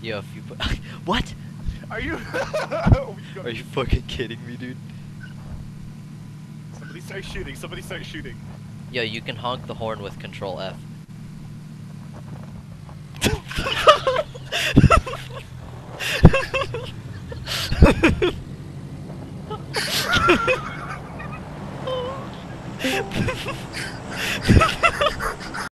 Yo, if you put what? Are you? Are you fucking kidding me, dude? Somebody start shooting. Somebody start shooting. Yo, you can honk the horn with Control F.